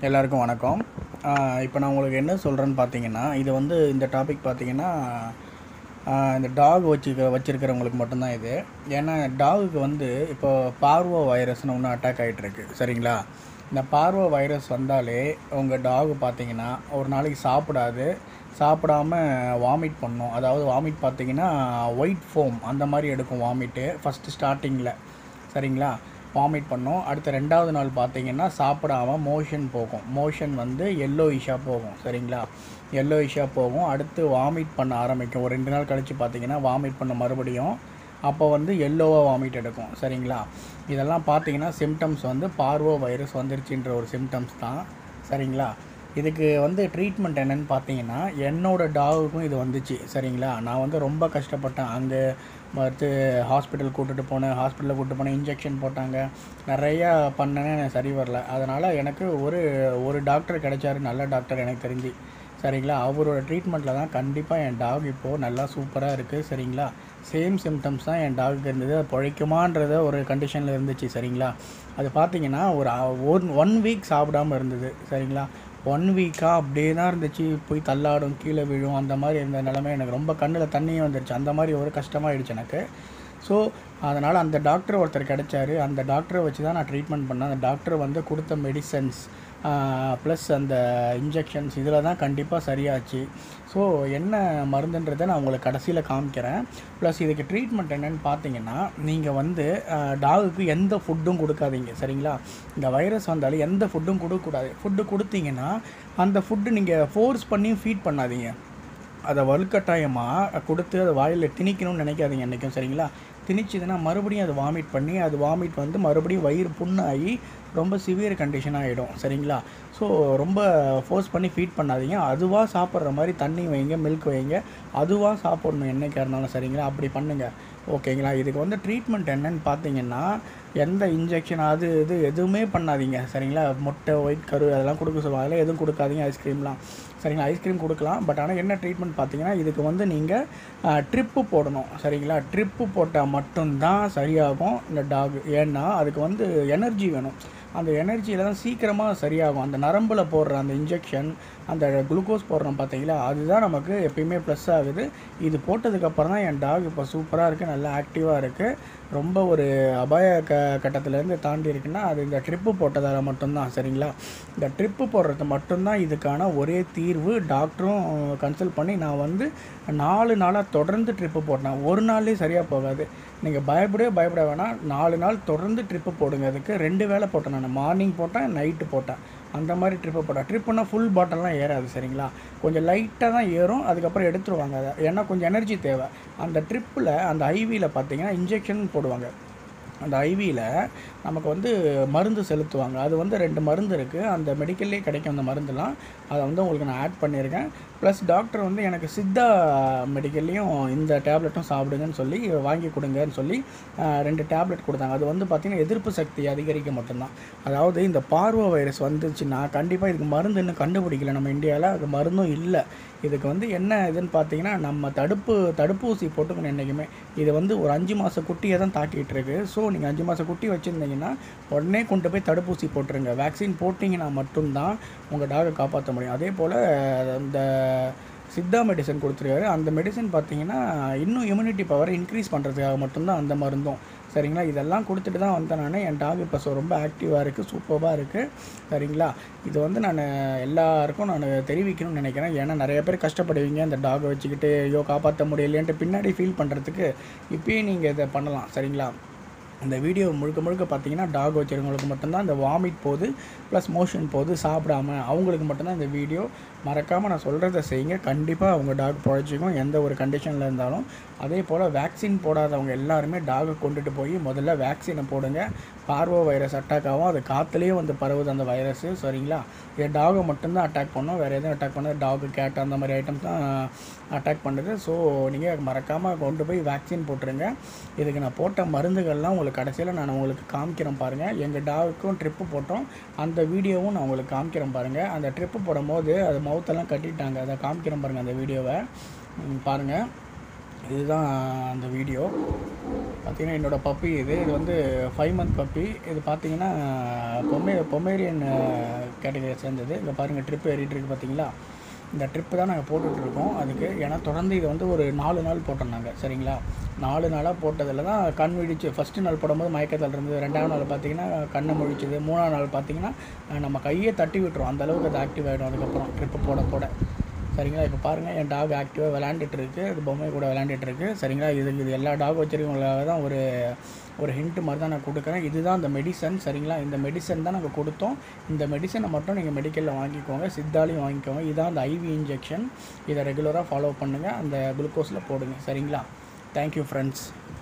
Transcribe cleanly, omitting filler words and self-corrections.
எல்லாருக்கும் வணக்கம். இப்போ நான் உங்களுக்கு என்ன சொல்கிறேன்னு பார்த்தீங்கன்னா, இது வந்து இந்த டாபிக் பார்த்தீங்கன்னா, இந்த டாக் வச்சுருக்கிறவங்களுக்கு மட்டும்தான் இது. ஏன்னா டாகுக்கு வந்து இப்போ பார்வோ வைரஸ்னு ஒன்று அட்டாக் ஆகிட்டுருக்கு, சரிங்களா? இந்த பார்வோ வைரஸ் வந்தாலே உங்கள் டாக் பார்த்தீங்கன்னா ஒரு நாளைக்கு சாப்பிடாம வாமிட் பண்ணும். அதாவது வாமிட் பார்த்தீங்கன்னா ஒயிட் ஃபோம் அந்த மாதிரி எடுக்கும் வாமிட்டு ஃபஸ்ட்டு ஸ்டார்டிங்கில், சரிங்களா? வாமிட் பண்ணும். அடுத்த 2வது நாள் பார்த்தீங்கன்னா சாப்பிடாம மோஷன் வந்து எல்லோயிஷாக போகும், சரிங்களா? எல்லோயிஷாக போகும். அடுத்து வாமிட் பண்ண ஆரம்பிக்கும். ஒரு 2 நாள் கழித்து பார்த்தீங்கன்னா வாமிட் பண்ண மறுபடியும். அப்போ வந்து எல்லோவாக வாமிட் எடுக்கும், சரிங்களா? இதெல்லாம் பார்த்தீங்கன்னா சிம்டம்ஸ் வந்து பார்வோ வைரஸ் வந்துருச்சுன்ற ஒரு சிம்டம்ஸ் தான், சரிங்களா? இதுக்கு வந்து ட்ரீட்மெண்ட் என்னென்னு பார்த்தீங்கன்னா, என்னோடய டாகுக்கும் இது வந்துச்சு, சரிங்களா? நான் வந்து ரொம்ப கஷ்டப்பட்டேன். அங்கே ஹாஸ்பிட்டலில் கூட்டிகிட்டு போனேன், இன்ஜெக்ஷன் போட்டாங்க, நிறையா பண்ணேன்னு எனக்கு சரி வரல. அதனால் எனக்கு ஒரு டாக்டர் கிடைச்சாரு, நல்ல டாக்டர் எனக்கு தெரிஞ்சு, சரிங்களா? அவரோட ட்ரீட்மெண்ட்டில் தான் கண்டிப்பாக என் டாக் இப்போது நல்லா சூப்பராக இருக்குது, சரிங்களா? சேம் சிம்டம்ஸ் தான் என் டாகுக்கு இருந்தது. அது பிழைக்குமான்றத ஒரு கண்டிஷனில் இருந்துச்சு, சரிங்களா? அது பார்த்தீங்கன்னா ஒரு 1 வீக் சாப்பிடாமல் இருந்தது, சரிங்களா? 1 வீக்காக அப்படியே தான் இருந்துச்சு. போய் தள்ளாடும், கீழே விழும், அந்த மாதிரி இருந்த நிலமை. எனக்கு ரொம்ப கண்ணில் தண்ணியும் வந்துருச்சு. அந்த மாதிரி ஒரு கஷ்டமாயிடுச்சு எனக்கு. ஸோ அதனால் அந்த டாக்டர் ஒருத்தர் கிடைச்சாரு. அந்த டாக்டரை வச்சு தான் நான் ட்ரீட்மெண்ட் பண்ணேன். அந்த டாக்டர் வந்து கொடுத்த மெடிசன்ஸ் ப்ளஸ் அந்த இன்ஜெக்ஷன்ஸ் இதில் தான் கண்டிப்பாக சரியாச்சு. ஸோ என்ன மருந்துன்றதை நான் உங்களுக்கு கடைசியில் காமிக்கிறேன். ப்ளஸ் இதுக்கு ட்ரீட்மெண்ட் என்னென்னு பார்த்தீங்கன்னா, நீங்கள் வந்து டாகுக்கு எந்த ஃபுட்டும் கொடுக்காதீங்க, சரிங்களா? இந்த வைரஸ் வந்தாலும் எந்த ஃபுட்டும் கொடுக்கக்கூடாது. ஃபுட்டு கொடுத்தீங்கன்னா அந்த ஃபுட்டு நீங்கள் ஃபோர்ஸ் பண்ணி ஃபீட் பண்ணாதீங்க. அதை வலுக்கட்டாயமாக கொடுத்து அதை வாயில் திணிக்கணும்னு நினைக்காதீங்க என்றைக்கும், சரிங்களா? திணிச்சதுன்னா மறுபடியும் அது வாமிட் வந்து மறுபடியும் வயிறு புண்ணாகி ரொம்ப சிவியர் கண்டிஷன் ஆகிடும், சரிங்களா? ஸோ ரொம்ப ஃபோர்ஸ் பண்ணி ஃபீட் பண்ணாதீங்க. அதுவாக சாப்பிட்ற மாதிரி தண்ணி வைங்க, மில்க் வைங்க, அதுவாக சாப்பிட்ணும் என்றைக்காக இருந்தாலும், சரிங்களா? அப்படி பண்ணுங்கள், ஓகேங்களா? இதுக்கு வந்து ட்ரீட்மெண்ட் என்னன்னு பார்த்தீங்கன்னா, எந்த இன்ஜெக்ஷன் இது எதுவுமே பண்ணாதீங்க, சரிங்களா? முட்டை, ஒயிட் கரு அதெல்லாம் கொடுக்க சொல்லுவாங்க, அதெல்லாம் எதுவும் கொடுக்காதீங்க. ஐஸ்கிரீம்லாம், சரிங்களா? ஐஸ்கிரீம் கொடுக்கலாம். பட் ஆனால் என்ன ட்ரீட்மெண்ட் பார்த்தீங்கன்னா, இதுக்கு வந்து நீங்கள் ட்ரிப்பு போடணும், சரிங்களா? ட்ரிப்பு போட்டால் மட்டும்தான் சரியாகும் இந்த டாக். ஏன்னா அதுக்கு வந்து எனர்ஜி வேணும். அந்த எனர்ஜியில் தான் சீக்கிரமாக சரியாகும். அந்த நரம்பில் போடுற அந்த இன்ஜெக்ஷன், அந்த குளுக்கோஸ் போடுறோம் பார்த்தீங்களா, அதுதான் நமக்கு எப்பயுமே ப்ளஸ் ஆகுது. இது போட்டதுக்கப்புறம் தான் என் டாக் இப்போ சூப்பராக இருக்குது, நல்லா ஆக்டிவாக இருக்குது. ரொம்ப ஒரு அபாய கட்டத்திலேருந்து தாண்டி இருக்குன்னா அது இந்த ட்ரிப்பு போட்டதால் மட்டும்தான், சரிங்களா? இந்த ட்ரிப்பு போடுறது மட்டும்தான் இதுக்கான ஒரே தீர்வு. டாக்டரும் கன்சல்ட் பண்ணி நான் வந்து 4 நாளாக தொடர்ந்து ட்ரிப்பு போட்டேன். ஒரு நாள்லேயே சரியாக போகாது. நீங்கள் பயப்பட வேணாம். 4 நாள் தொடர்ந்து ட்ரிப்பு போடுங்க. அதுக்கு 2 வேளை போட்டேன். நான் மார்னிங் போட்டேன், நைட்டு போட்டேன். அந்த மாதிரி ட்ரிப்பு போட்டேன். ட்ரிப்புனால் ஃபுல் பாட்டில்லாம் ஏறாது, சரிங்களா? கொஞ்சம் லைட்டாக தான் ஏறும். அதுக்கப்புறம் எடுத்துருவாங்க அதை. ஏன்னா கொஞ்சம் எனர்ஜி தேவை. அந்த ட்ரிப்பில் அந்த ஐவியில் பார்த்தீங்கன்னா இன்ஜெக்ஷன் போடுவாங்க. அந்த ஐவியில் நமக்கு வந்து மருந்து செலுத்துவாங்க. அது வந்து 2 மருந்து இருக்குது. அந்த மெடிக்கல்லே கிடைக்கும் அந்த மருந்துலாம். அதை வந்து உங்களுக்கு நான் ஆட் பண்ணியிருக்கேன். ப்ளஸ் டாக்டர் வந்து எனக்கு சித்தா மெடிக்கல்லையும் இந்த டேப்லெட்டும் சாப்பிடுங்கன்னு சொல்லி வாங்கி கொடுங்கன்னு சொல்லி 2 டேப்லெட் கொடுத்தாங்க. அது வந்து பார்த்திங்கன்னா எதிர்ப்பு சக்தி அதிகரிக்க மட்டும்தான். அதாவது இந்த பார்வோ வைரஸ் வந்துச்சுன்னா கண்டிப்பாக இதுக்கு மருந்து இன்னும் கண்டுபிடிக்கல நம்ம இந்தியாவில். அது மருந்தும் இல்லை. இதுக்கு வந்து என்ன இதுன்னு பார்த்தீங்கன்னா, நம்ம தடுப்பூசி போட்டுக்கணும் என்றைக்குமே. இது வந்து ஒரு 5 மாத குட்டியை தான் தாக்கிட்டு இருக்கு. ஸோ நீங்கள் 5 மாத குட்டி வச்சுருந்தீங்கன்னா உடனே கொண்டு போய் தடுப்பூசி போட்டுருங்க. வேக்சின் போட்டிங்கன்னா மட்டும்தான் உங்கள் டாகை காப்பாற்ற முடியும். அதே போல் இந்த சித்தா மெடிசன் கொடுத்துருக்காரு. அந்த மெடிசன் பார்த்தீங்கன்னா இன்னும் இம்யூனிட்டி பவரை இன்க்ரீஸ் பண்ணுறதுக்காக மட்டும்தான் அந்த மருந்தும், சரிங்களா? இதெல்லாம் கொடுத்துட்டு தான் வந்தேன் நான். என் டாக் இப்போ ரொம்ப ஆக்டிவாக இருக்குது, சூப்பராக இருக்குது, சரிங்களா? இது வந்து நான் எல்லாருக்கும் நான் தெரிவிக்கணும்னு நினைக்கிறேன். ஏன்னா நிறைய பேர் கஷ்டப்படுவீங்க இந்த டாகை வச்சுக்கிட்டு, ஐயோ காப்பாற்ற முடியலையேன்ட்டு பின்னாடி ஃபீல் பண்ணுறதுக்கு இப்போயே நீங்கள் இதை பண்ணலாம், சரிங்களா? இந்த வீடியோ முழுக்க பார்த்தீங்கன்னா டாக் வச்சுருக்கவங்களுக்கு மட்டும்தான் இந்த வாமிட் போகுது ப்ளஸ் மோஷன் போகுது சாப்பிடாம, அவங்களுக்கு மட்டும்தான் இந்த வீடியோ. மறக்காமல் நான் சொல்கிறத செய்யுங்க. கண்டிப்பாக அவங்க டாக் பிழைச்சிக்கும் எந்த ஒரு கண்டிஷனில் இருந்தாலும். அதே போல் வேக்சின் போடாதவங்க எல்லாருமே டாகை கொண்டுட்டு போய் முதல்ல வேக்சினை போடுங்க. பார்வோ வைரஸ் அட்டாக் ஆகும். அது காற்றுலேயே வந்து பரவுது அந்த வைரஸு, சரிங்களா? இது டாகை மட்டும்தான் அட்டாக் பண்ணும், வேறு எதுவும் அட்டாக் பண்ணாது. டாகு, கேட் அந்த மாதிரி ஐட்டம்ஸ் தான் அட்டாக் பண்ணுது. ஸோ நீங்கள் மறக்காமல் கொண்டு போய் வேக்சின் போட்டுருங்க. இதுக்கு நான் போட்ட மருந்துகள்லாம் உங்களுக்கு கடைசியில் நான் உங்களுக்கு காமிக்கிறேன் பாருங்கள். எங்கள் டாகுக்கும் ட்ரிப்பு போட்டோம், அந்த வீடியோவும் நான் உங்களுக்கு காமிக்கிறேன் பாருங்கள். அந்த ட்ரிப்பு போடும்போது அது மவுத்தெல்லாம் கட்டிட்டாங்க, அதை காமிக்கிறேன் பாருங்கள். அந்த வீடியோவை பாருங்கள். இதுதான் அந்த வீடியோ. பார்த்திங்கன்னா என்னோடய பப்பி இது வந்து 5 மந்த் பப்பி. இது பார்த்திங்கன்னா பொமேரியன் கேட்டகரியை சேர்ந்தது. இங்கே பாருங்கள் ட்ரிப் ஏறிட்டு இருக்குது பார்த்தீங்களா. இந்த ட்ரிப்பு தான் நாங்கள் போட்டுட்ருக்கோம் அதுக்கு. ஏன்னா தொடர்ந்து இது வந்து ஒரு 4 நாள் போட்டோம் சரிங்களா. 4 நாளாக போட்டதில் தான் கண் விழிச்சு. ஃபஸ்ட்டு நாள் போடும்போது மயக்கத்தில் இருந்தது, 2ஆவது நாள் பார்த்திங்கன்னா கண்ணை முழிச்சுது, 3ஆவது நாள் பார்த்திங்கன்னா நம்ம கையை தட்டி விட்டுரும், அந்தளவுக்கு அது ஆக்டிவ் ஆகிடும் அதுக்கப்புறம் ட்ரிப்பு போட சரிங்களா. இப்போ பாருங்கள் என் டாக் ஆக்டிவாக விளையாண்டுட்டுருக்கு, அது பொம்மை கூட விளையாண்டுட்டுருக்கு சரிங்களா. இது எல்லா டாக் வச்சுருக்கவங்களாக தான் ஒரு ஹிண்ட்டு மாதிரி தான் நான் கொடுக்குறேன். இதுதான் அந்த மெடிசன் சரிங்களா. இந்த மெடிசன் தான் நாங்கள் கொடுத்தோம். இந்த மெடிசனை மட்டும் நீங்கள் மெடிக்கலில் வாங்கிக்கோங்க, சித்தாலையும் வாங்கிக்கோங்க. இதுதான் அந்த ஐவி இன்ஜெக்ஷன். இதை ரெகுலராக ஃபாலோ பண்ணுங்கள், அந்த குளுக்கோஸில் போடுங்க சரிங்களா. Thank you friends.